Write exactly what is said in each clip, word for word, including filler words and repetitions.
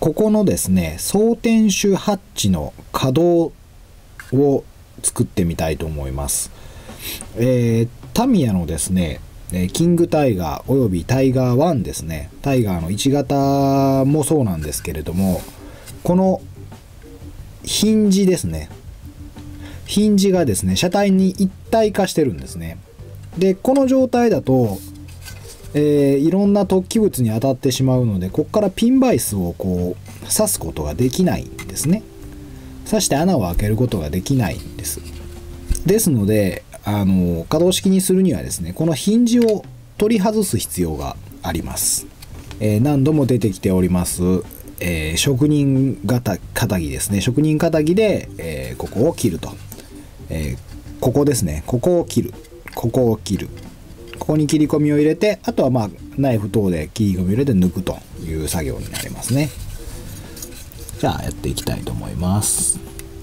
ここのですね装填手ハッチの可動を作ってみたいと思います。えー、タミヤのですねキングタイガーおよびタイガーワンですね、タイガーのいち型もそうなんですけれども、このヒンジですね、ヒンジがですね車体に一体化してるんですね。でこの状態だと、えー、いろんな突起物に当たってしまうので、ここからピンバイスをこう刺すことができないんですね。刺して穴を開けることができないんです。ですのであの可動式にするにはですね、このヒンジを取り外す必要があります。えー、何度も出てきております、えー、職人型肩木ですね、職人肩木で、えー、ここを切ると、えー、ここですね、ここを切る、ここを切る、ここに切り込みを入れて、あとはまあナイフ等で切り込みを入れて抜くという作業になりますね。じゃあやっていきたいと思います。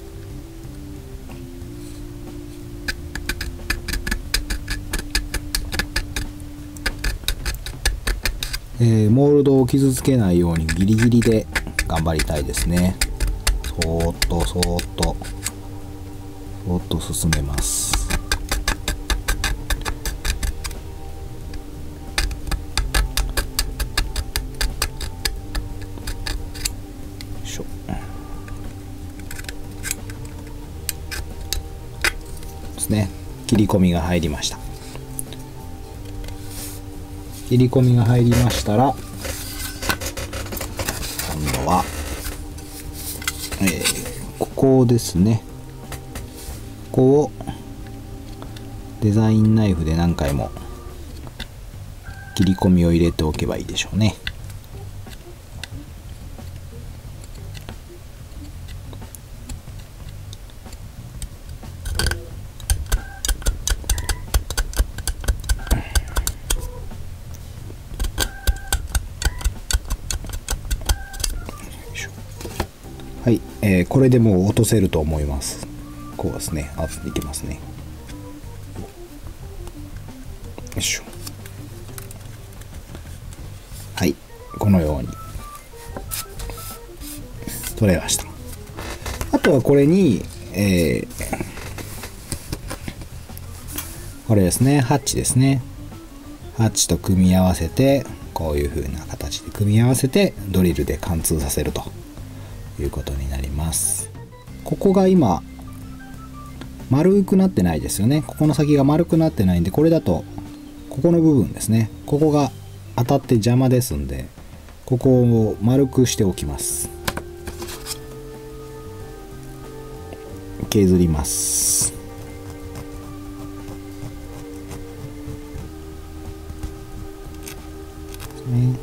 えー、モールドを傷つけないようにギリギリで頑張りたいですね。そーっとそーっとそーっと進めます。よいしょ。ですね。切り込みが入りました。切り込みが入りましたら、今度は、えー、ここですね、ここをデザインナイフで何回も切り込みを入れておけばいいでしょうね。はい、えー、これでもう落とせると思います。こうですね、あ、いけますね。よいしょ。はい、このように取れました。あとはこれに、えー、これですね、ハッチですね。ハッチと組み合わせて、こういう風な形で組み合わせてドリルで貫通させるということになります。ここが今丸くなってないですよね。ここの先が丸くなってないんで、これだとここの部分ですね、ここが当たって邪魔ですんで、ここを丸くしておきます。削ります。ね、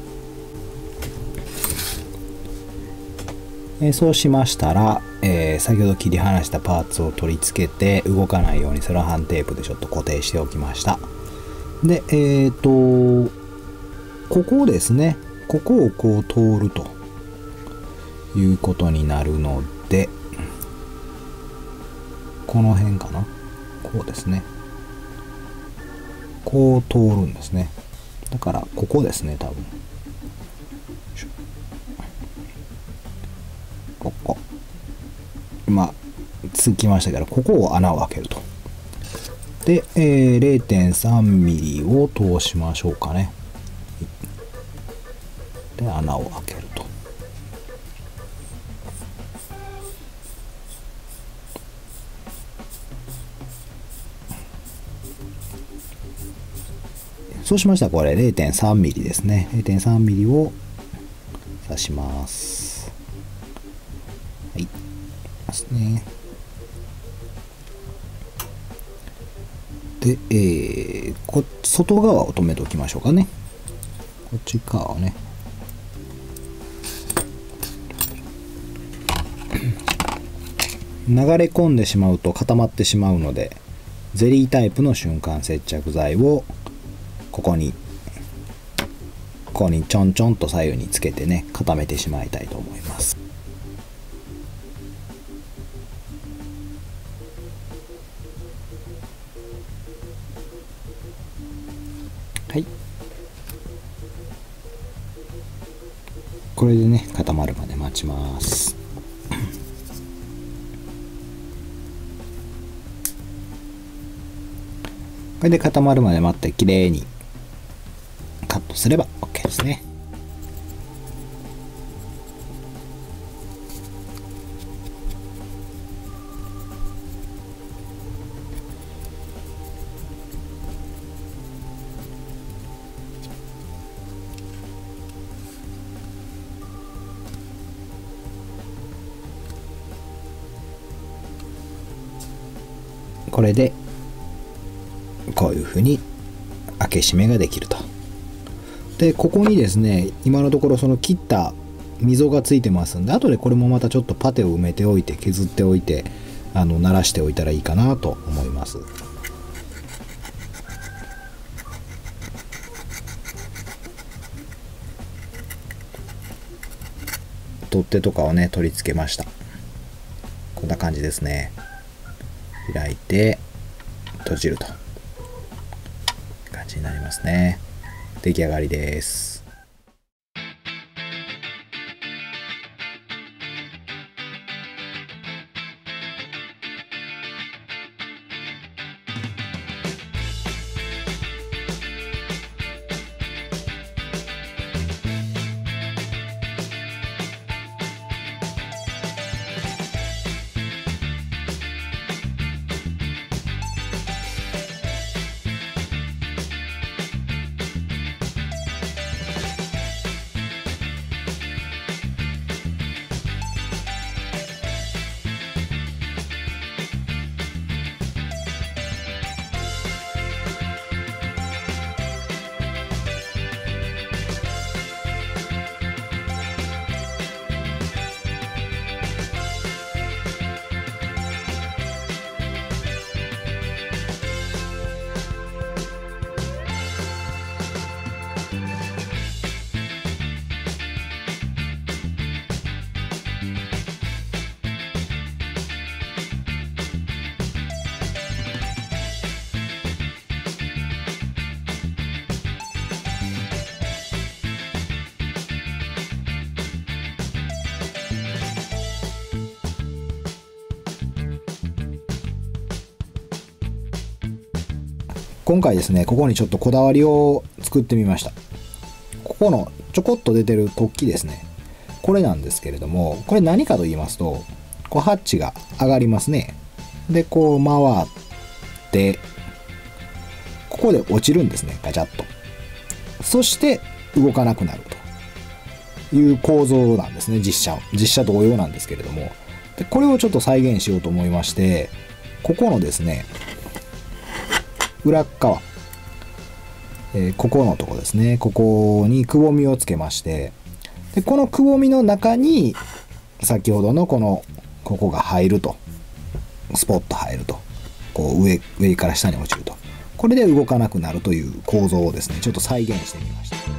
えそうしましたら、えー、先ほど切り離したパーツを取り付けて動かないようにセロハンテープでちょっと固定しておきました。で、えっとここをですね、ここをこう通るということになるので、この辺かな、こうですね、こう通るんですね。だからここですね、多分ここ今つきましたけど、ここを穴を開けると。で、えー、れいてんさんミリを通しましょうかね。で穴を開けると。そうしましたらこれ れいてんさんミリですね。れいてんさんミリを刺します。はい。ですね。で、えー、こ外側を止めておきましょうかね。こっち側をね。流れ込んでしまうと固まってしまうので、ゼリータイプの瞬間接着剤をここにここにちょんちょんと左右につけてね、固めてしまいたいと思います。はい、 これでね固まるまで待ちます。これで固まるまで待ってきれいにカットすれば OK ですね。これでこういうふうに開け閉めができると。でここにですね今のところその切った溝がついてますんで、後でこれもまたちょっとパテを埋めておいて削っておいてあの慣らしておいたらいいかなと思います。取っ手とかをね取り付けました。こんな感じですね。開いて閉じると感じになりますね。出来上がりです。今回ですねここにちょっとこだわりを作ってみました。ここのちょこっと出てる突起ですね、これなんですけれども、これ何かと言いますと、こうハッチが上がりますね。でこう回ってここで落ちるんですね、ガチャッと。そして動かなくなるという構造なんですね。実写実写同様なんですけれども、でこれをちょっと再現しようと思いまして、ここのですね裏側、えー、ここのとこですね、ここにくぼみをつけまして、でこのくぼみの中に先ほどのこのここが入ると、スポッと入ると、こう上上から下に落ちると、これで動かなくなるという構造をですねちょっと再現してみました。